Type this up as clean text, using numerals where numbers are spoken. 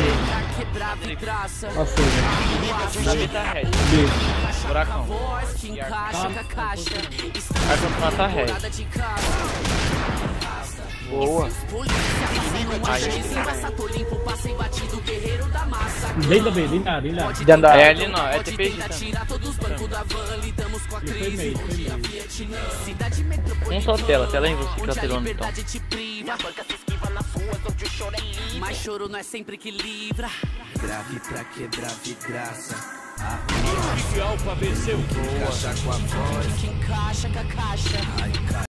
Passou, Davi tá red. B. Buracão. Ar-condicionado tá red. Boa. Dentro da B, dentro da área, É ali não, é TPG também. Ele foi meio, Um só tela em você que tá telando então. Mas choro não é sempre que livra. Grave pra quebrar vidraça. Oficial pra vencer o Encaixa com a voz. Que encaixa com a caixa.